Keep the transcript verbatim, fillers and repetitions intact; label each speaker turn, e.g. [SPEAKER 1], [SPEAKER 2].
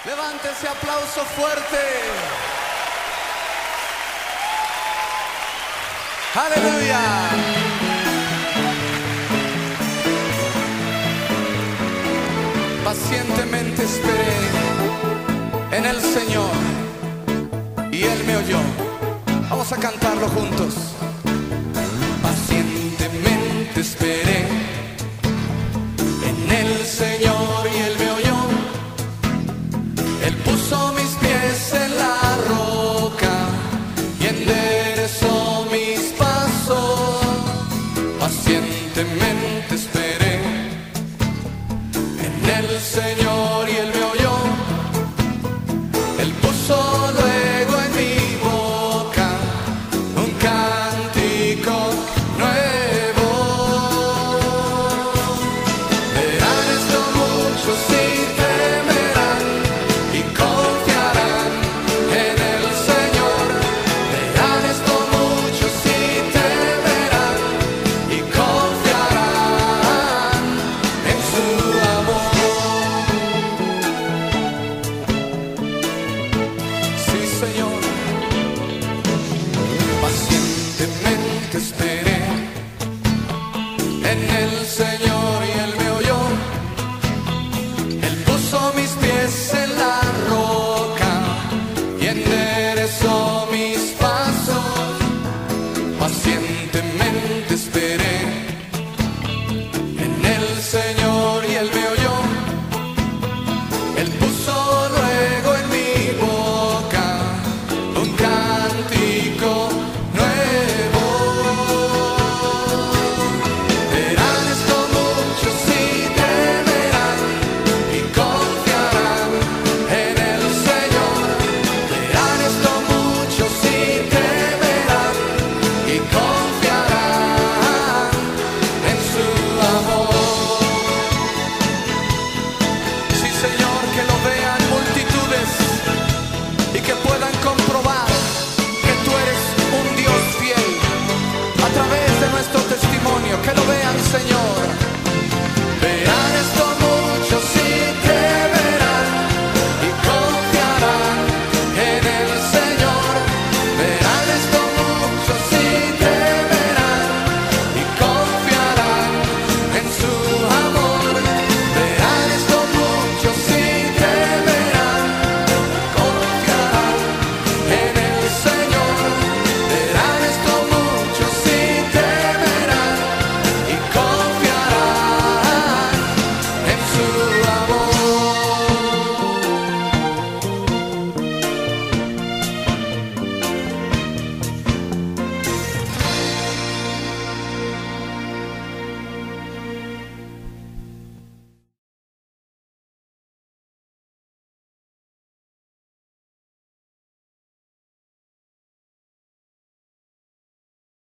[SPEAKER 1] Levante ese aplauso fuerte. Aleluya. Pacientemente esperé en el Señor y Él me oyó. Vamos a cantarlo juntos. Pacientemente esperé en el Señor y Él me oyó. Él puso mis pies en la roca y enderezó mis pasos. Pacientemente esperé en el Señor.